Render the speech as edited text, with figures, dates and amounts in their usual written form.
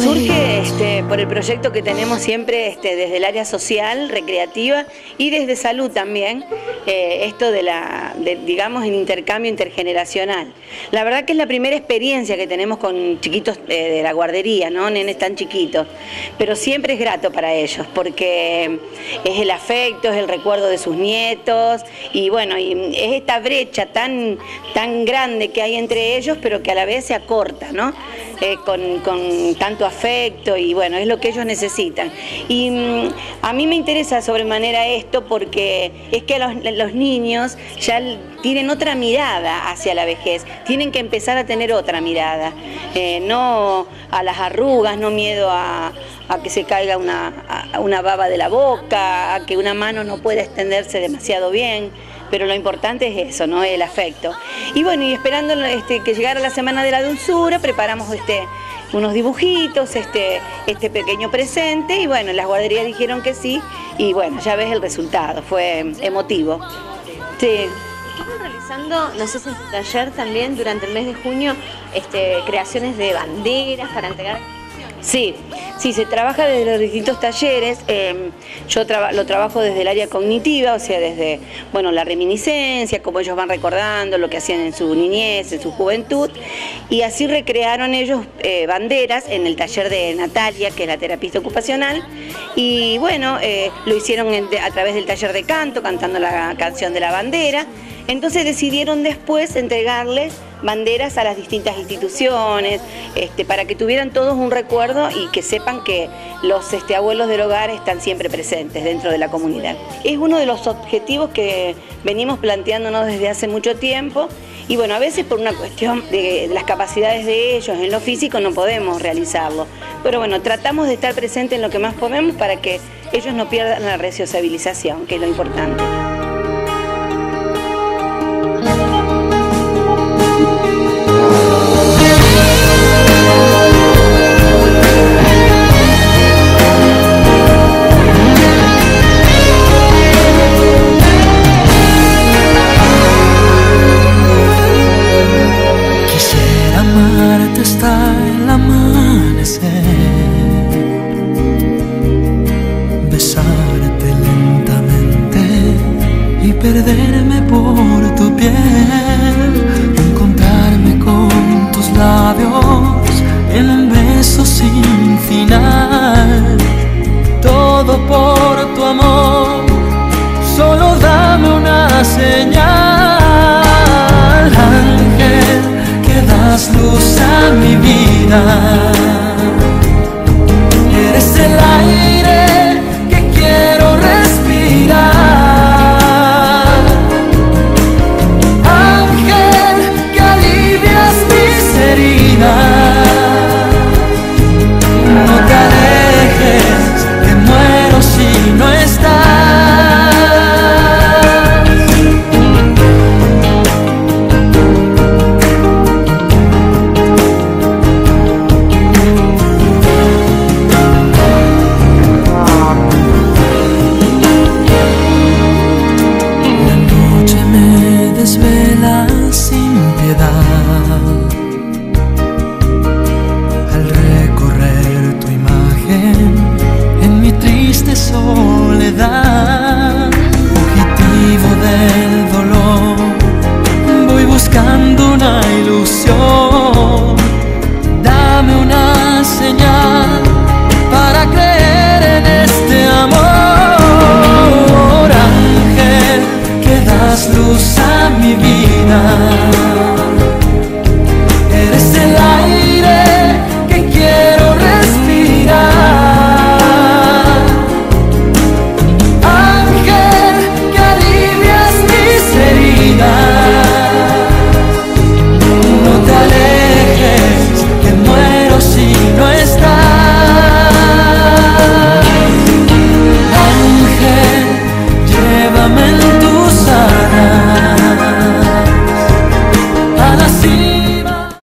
surge por el proyecto que tenemos siempre desde el área social, recreativa y desde salud también, esto digamos, el intercambio intergeneracional. La verdad que es la primera experiencia que tenemos con chiquitos de la guardería, ¿no? Nenes tan chiquitos, pero siempre es grato para ellos porque es el afecto, es el recuerdo de sus nietos y bueno, y es esta brecha tan grande que hay entre ellos, pero que a la vez se acorta, ¿no? Con tanto afecto y bueno, es lo que ellos necesitan. Y a mí me interesa sobremanera esto porque es que los niños ya tienen otra mirada hacia la vejez, tienen que empezar a tener otra mirada, no a las arrugas, no miedo a que se caiga una baba de la boca, a que una mano no pueda extenderse demasiado bien. Pero lo importante es eso, ¿no? El afecto. Y bueno, y esperando que llegara la Semana de la Dulzura, preparamos unos dibujitos, este pequeño presente, y bueno, las guarderías dijeron que sí, y bueno, ya ves el resultado, fue emotivo. Sí. Están realizando, no sé si en su taller también, durante el mes de junio, creaciones de banderas para entregar. Sí, se trabaja desde los distintos talleres. Yo lo trabajo desde el área cognitiva, o sea, desde la reminiscencia, cómo ellos van recordando lo que hacían en su niñez, en su juventud, y así recrearon ellos banderas en el taller de Natalia, que es la terapista ocupacional, y bueno, lo hicieron a través del taller de canto, cantando la canción de la bandera. Entonces decidieron después entregarles banderas a las distintas instituciones, para que tuvieran todos un recuerdo y que sepan que los abuelos del hogar están siempre presentes dentro de la comunidad. Es uno de los objetivos que venimos planteándonos desde hace mucho tiempo y bueno, a veces por una cuestión de las capacidades de ellos en lo físico no podemos realizarlo, pero bueno, tratamos de estar presentes en lo que más podemos para que ellos no pierdan la resociabilización, que es lo importante. Hasta el amanecer, besarte lentamente y perderme por tu piel, encontrarme con tus labios en un beso sin final, todo por tu amor, solo dame una señal, ángel, que das luz a mi vida. Eres el aire que quiero respirar. Ángel, que alivias mis heridas. No te alejes, que muero si no estás. Al recorrer tu imagen en mi triste soledad, fugitivo del dolor, voy buscando una ilusión. Dame una señal para creer en este amor, ángel, que das luz a mi vida. Eres el aire que quiero respirar. Ángel, que alivias mis heridas. No te alejes, que muero si no estás. Ángel, llévame en